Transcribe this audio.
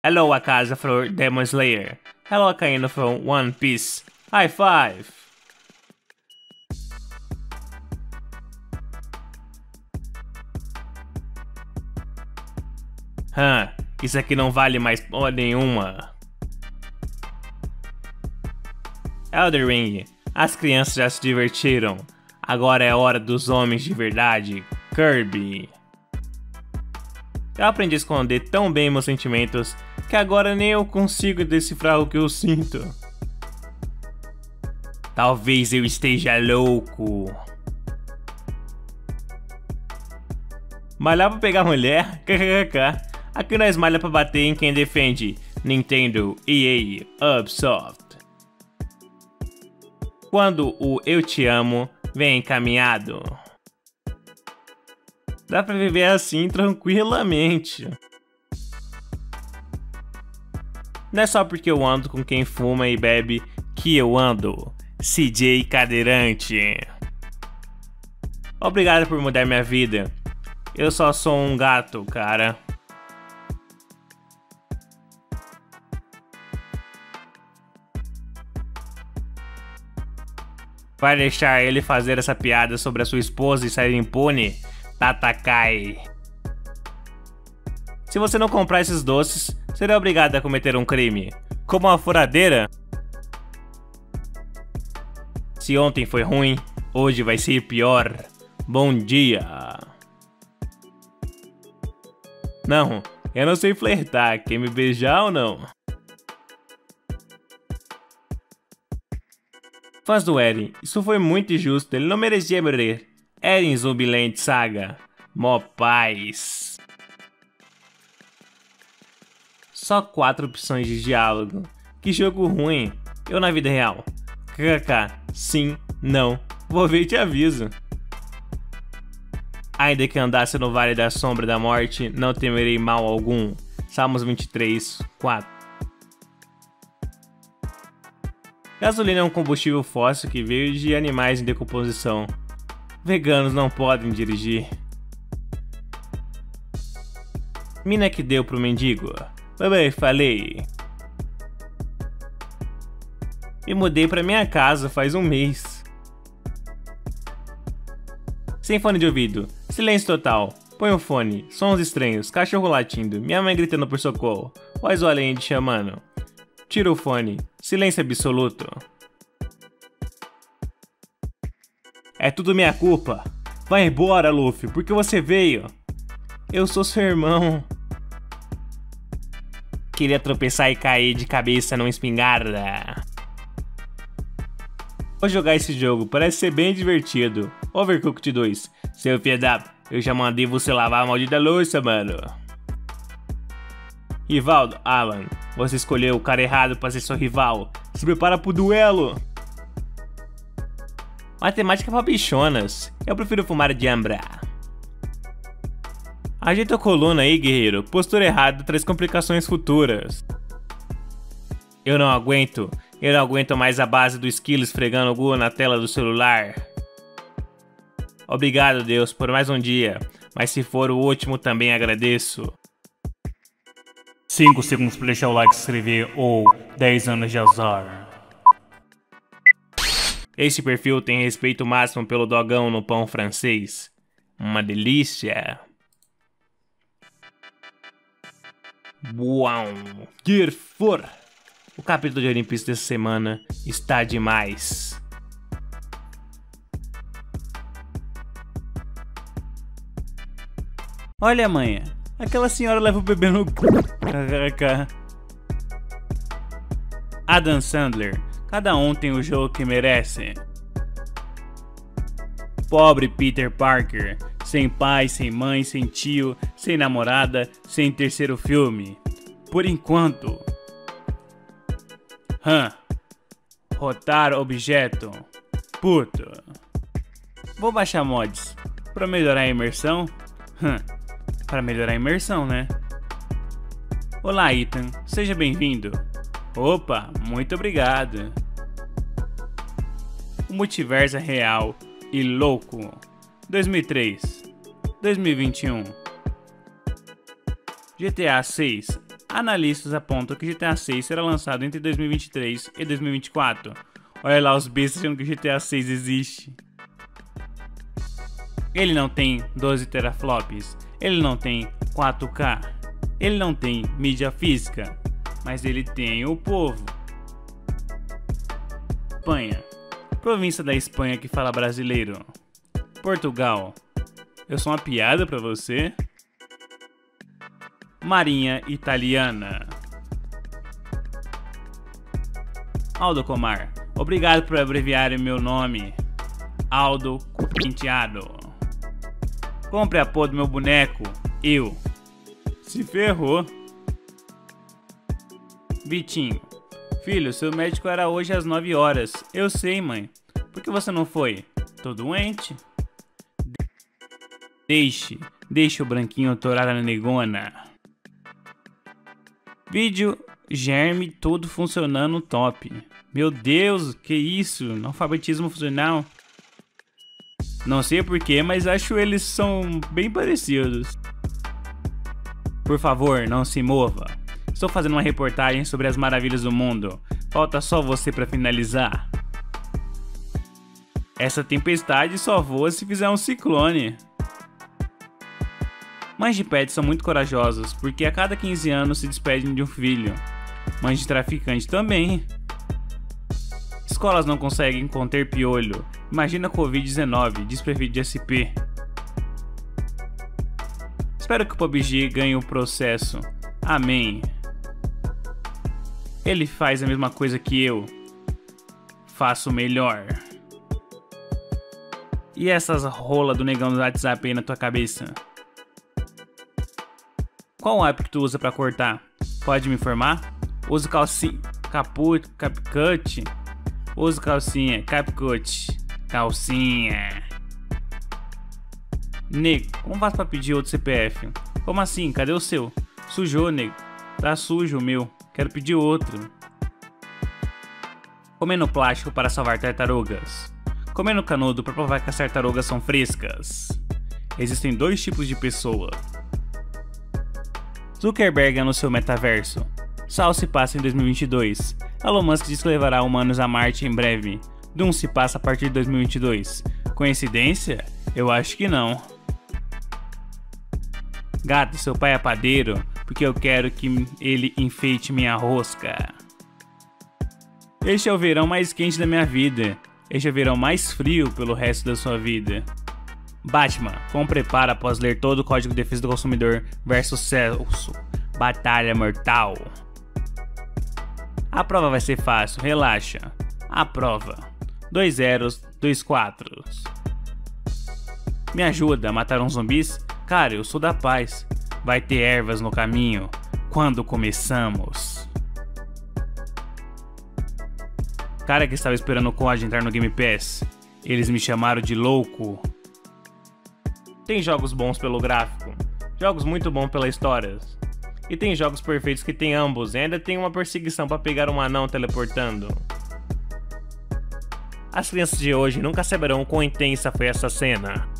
Hello, Akaza for Demon Slayer. Hello, Akainu from One Piece. High five! Isso aqui não vale mais porra nenhuma. Elden Ring, as crianças já se divertiram. Agora é hora dos homens de verdade. Kirby. Eu aprendi a esconder tão bem meus sentimentos que agora nem eu consigo decifrar o que eu sinto. Talvez eu esteja louco. Malhar pra pegar mulher? KKK. Aqui nós malha pra bater em quem defende. Nintendo, EA, Ubisoft. Quando o eu te amo vem encaminhado. Dá pra viver assim tranquilamente. Não é só porque eu ando com quem fuma e bebe que eu ando. CJ Cadeirante. Obrigado por mudar minha vida. Eu só sou um gato, cara. Vai deixar ele fazer essa piada sobre a sua esposa e sair impune? Tatakai. Se você não comprar esses doces, será obrigado a cometer um crime. Como uma furadeira? Se ontem foi ruim, hoje vai ser pior. Bom dia. Não, eu não sei flertar. Quer me beijar ou não? Fãs do Eren, isso foi muito injusto, ele não merecia morrer. Eren Zumbiland Saga. Mó paz. Só 4 opções de diálogo. Que jogo ruim. Eu na vida real. KKK. Sim, não. Vou ver e te aviso. Ainda que andasse no Vale da Sombra da Morte, não temerei mal algum. Salmos 23, 4. Gasolina é um combustível fóssil que veio de animais em decomposição. Veganos não podem dirigir. Mina que deu pro mendigo. Bebê, falei. Me mudei pra minha casa faz um mês. Sem fone de ouvido. Silêncio total. Põe o fone. Sons estranhos. Cachorro latindo. Minha mãe gritando por socorro. Voz do além te chamando. Tira o fone. Silêncio absoluto. É tudo minha culpa. Vai embora, Luffy, porque você veio. Eu sou seu irmão. Queria tropeçar e cair de cabeça numa espingarda. Vou jogar esse jogo, parece ser bem divertido. Overcooked 2. Seu filho da... Eu já mandei você lavar a maldita louça, mano. Rivaldo, Alan, você escolheu o cara errado pra ser seu rival. Se prepara pro duelo. Matemática pra bichonas. Eu prefiro fumar de ambra. Ajeita a coluna aí, guerreiro. Postura errada traz complicações futuras. Eu não aguento mais a base do esquilo esfregando o Gu na tela do celular. Obrigado, Deus, por mais um dia. Mas se for o último, também agradeço. 5 segundos para deixar o like, se inscrever ou 10 anos de azar. Este perfil tem respeito máximo pelo dogão no pão francês. Uma delícia. Uau, que for. O capítulo de One Piece dessa semana está demais. Olha, manhã, aquela senhora leva o bebê no cu. Adam Sandler, cada um tem o jogo que merece. Pobre Peter Parker, sem pai, sem mãe, sem tio, sem namorada, sem terceiro filme. Por enquanto. Rotar objeto. Puto. Vou baixar mods. Pra melhorar a imersão? Para melhorar a imersão, né? Olá, Ethan. Seja bem-vindo. Opa, muito obrigado. O multiverso é real e louco. 2003. 2021. GTA 6. Analistas apontam que GTA 6 será lançado entre 2023 e 2024. Olha lá os bestas achando que o GTA 6 existe. Ele não tem 12 teraflops, ele não tem 4K, ele não tem mídia física, mas ele tem o povo. Espanha, província da Espanha que fala brasileiro. Portugal, eu sou uma piada pra você? Marinha italiana. Aldo Comar, obrigado por abreviar meu nome. Aldo Penteado. Compre a porra do meu boneco. Eu. Se ferrou. Vitinho. Filho, seu médico era hoje às 9 horas. Eu sei, mãe. Por que você não foi? Tô doente. Deixe o branquinho torar na negona. Vídeo germe todo funcionando top. Meu Deus, que isso? Analfabetismo funcional. Não sei porquê, mas acho eles são bem parecidos. Por favor, não se mova. Estou fazendo uma reportagem sobre as maravilhas do mundo. Falta só você para finalizar. Essa tempestade só voa se fizer um ciclone. Mães de pets são muito corajosas, porque a cada 15 anos se despedem de um filho. Mães de traficante também. Escolas não conseguem conter piolho. Imagina Covid-19, diz prefeito de SP. Espero que o PUBG ganhe o processo. Amém. Ele faz a mesma coisa que eu. Faço melhor. E essas rolas do negão do WhatsApp aí na tua cabeça? Qual app que tu usa pra cortar? Pode me informar? Uso calcinha, CapCut. Uso calcinha, CapCut. Calcinha. Nego, como faço pra pedir outro CPF? Como assim? Cadê o seu? Sujou, nego. Tá sujo o meu. Quero pedir outro. Comendo plástico para salvar tartarugas. Comendo canudo para provar que as tartarugas são frescas. Existem dois tipos de pessoa. Zuckerberg anunciou metaverso. Sol se passa em 2022. Elon Musk diz que levará humanos a Marte em breve. Doom se passa a partir de 2022. Coincidência? Eu acho que não. Gato, seu pai é padeiro porque eu quero que ele enfeite minha rosca. Este é o verão mais quente da minha vida. Este é o verão mais frio pelo resto da sua vida. Batman, como prepara após ler todo o Código de Defesa do Consumidor versus Celso. Batalha mortal. A prova vai ser fácil, relaxa. A prova. 2 zeros, 2 quatros. Me ajuda a matar uns zumbis? Cara, eu sou da paz. Vai ter ervas no caminho. Quando começamos? Cara que estava esperando o COD entrar no Game Pass. Eles me chamaram de louco. Tem jogos bons pelo gráfico. Jogos muito bons pela história. E tem jogos perfeitos que tem ambos. E ainda tem uma perseguição para pegar um anão teleportando. As crianças de hoje nunca saberão quão intensa foi essa cena.